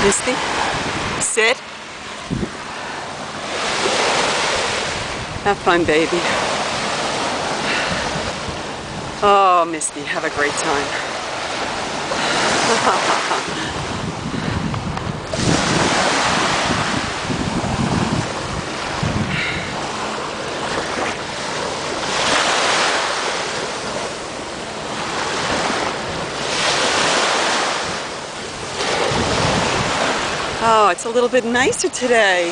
Misty, sit. Have fun, baby. Oh, Misty, have a great time. Oh, it's a little bit nicer today.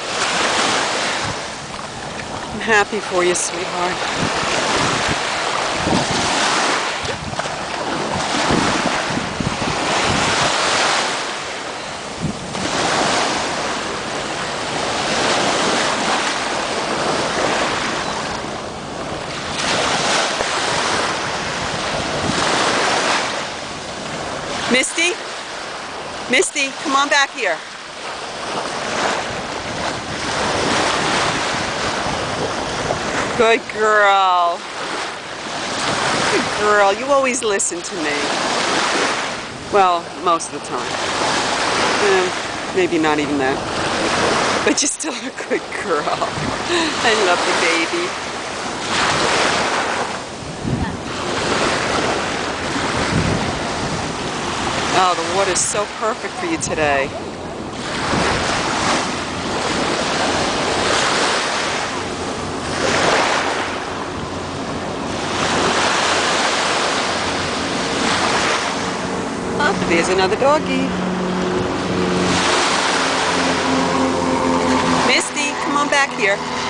I'm happy for you, sweetheart. Misty? Misty, come on back here. Good girl. Good girl. You always listen to me. Well, most of the time. Maybe not even that. But you're still a good girl. I love you, baby. Oh, the water's so perfect for you today. Oh, there's another doggy. Misty, come on back here.